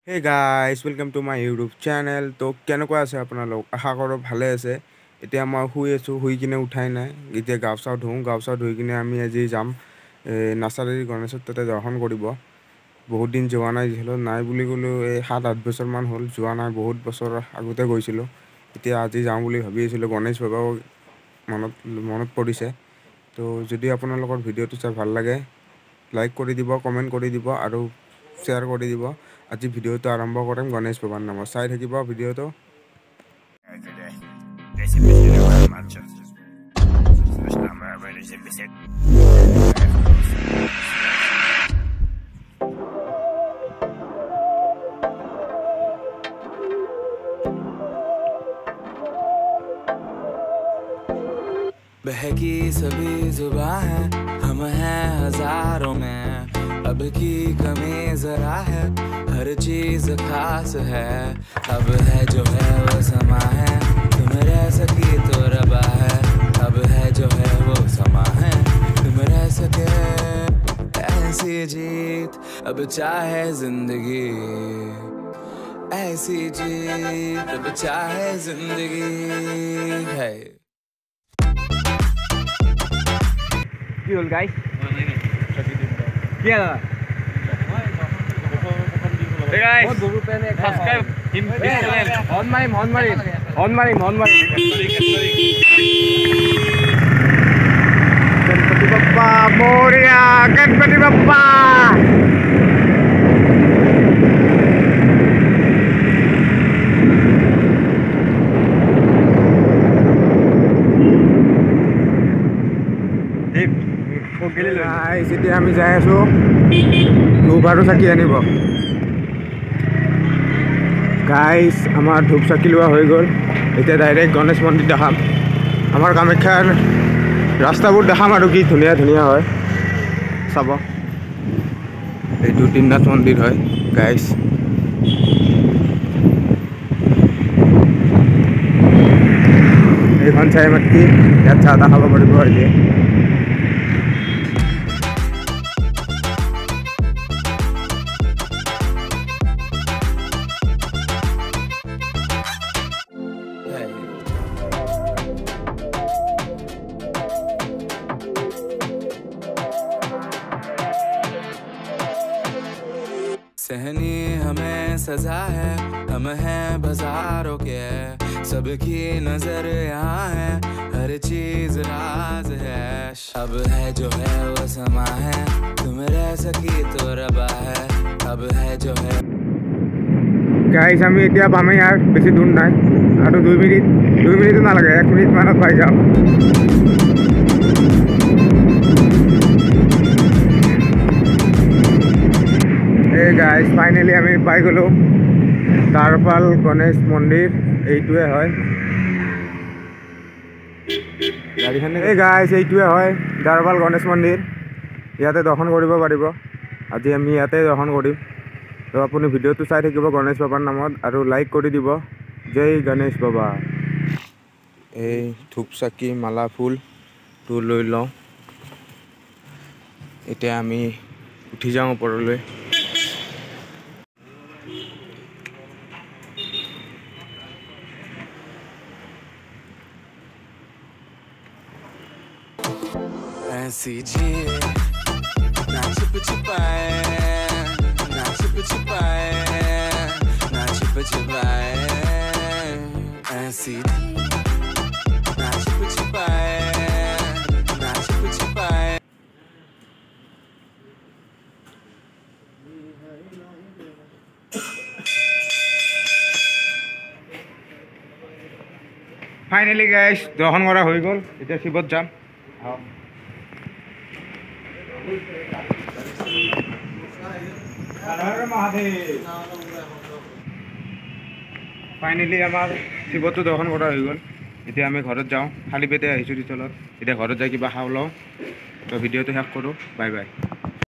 Hey guys, welcome to my YouTube channel. তো কেনেকুৱা আছে আপোনালোক? আশা কৰোঁ ভালে আছে। এতিয়া মই শুই কিনে উঠাই নাই। এতিয়া গাঁও চাওঁ ধুই কিনে আমি আজি যাম নাৰ্চাৰীৰ গণেশৰ তাতে দৰ্শন কৰিব। বহুত দিন যোৱা নাই, যিহেতু নাই বুলি ক'লেও 7-8 বছৰমান হ'ল যোৱা নাই, বহুত বছৰ আগতে গৈছিলোঁ। এতিয়া আজি যাওঁ বুলি ভাবি আছিলোঁ, গণেশ বাবাও মনত পৰিছে। তো যদি আপোনালোকৰ ভিডিঅ'টো চাই ভাল লাগে, লাইক কৰি দিব, কমেণ্ট কৰি দিব আৰু শ্বেয়াৰ কৰি দিব। আজি ভিডিঅ'টো আৰম্ভ কৰিম গণেশ বাবাৰ নামত। চাই থাকিব ভিডিঅ'টো। बहकी सभी जुबां है, हम हैं हजारों में, अब की कमी जरा है, हर चीज खास है, अब है जो है वो समा है, तुम रह सकी तो रबा है, अब है जो है वो समा है, तुम रह सके ऐसी जीत, अब चाहे जिंदगी ऐसी जीत, अब चाहे जिंदगी है। কি হ'ল গাইছ কি হ'ল এই গাইছ বহুত পেনে সাবস্ক্ৰাইব হন মাৰিম গণপতি বাপ্পা মোৰিয়া গণপতি বাপ্পা এতিয়া আমি যাই আছোঁ ধূপ আৰু চাকি আনিব। গাইছ আমাৰ ধূপ চাকি লোৱা হৈ গ'ল, এতিয়া ডাইৰেক্ট গণেশ মন্দিৰ দেখাম। আমাৰ কামাখ্যাৰ ৰাস্তাবোৰ দেখাম আৰু কি ধুনীয়া ধুনীয়া হয় চাব। এইটো ত্ৰিনাথ মন্দিৰ হয় গাইছ। এইখন চাই মাতি ইয়াত চাহ তাহ খাব পাৰিব এতিয়া। सहनी हमें सजा है, हम हैं बाजारों के, सबकी नजर यहाँ है, हर चीज राज है, अब है जो है वो समा है, तुम रह सकी तो रबा है, अब है जो है। গাইছ আমি এতিয়া পামেই আৰু বেছি দূৰ নাই, আৰু 2 মিনিটো নালাগে, 1 মিনিট মানত পাই যাম। এই গাইছ ফাইনেলি আমি পাই গ'লোঁ দাৰপাল গণেশ মন্দিৰ। এইটোৱে হয় গাড়ীখন। এই গাইছ এইটোৱে হয় দাৰপাল গণেশ মন্দিৰ, ইয়াতে দৰ্শন কৰিব পাৰিব। আজি আমি ইয়াতে দৰ্শন কৰিম। তো আপুনি ভিডিঅ'টো চাই থাকিব গণেশ বাবাৰ নামত আৰু লাইক কৰি দিব। জয় গণেশ বাবা। এই ধূপ চাকি মালা ফুলটো লৈ লওঁ। এতিয়া আমি উঠি যাওঁ ওপৰলৈ। ऐसी जीत ना छुप छुपाए, ना छुप छुपाए, ना छुप छुपाए, ऐसी ना छुप छुपाए, ना छुप छुपाए। ফাইনেলি গাইছ দৰ্শন কৰা হৈ গ'ল, এতিয়া শিৱত যাম। ফাইনেলি আমাৰ শিৱটো দৰ্শন কৰা হৈ গ'ল, এতিয়া আমি ঘৰত যাওঁ। খালী পেটে আহিছোঁ ৰিচলত, এতিয়া ঘৰত যাই কিবা খাওঁ লওঁ। তো ভিডিঅ'টো শেষ কৰোঁ, বাই বাই।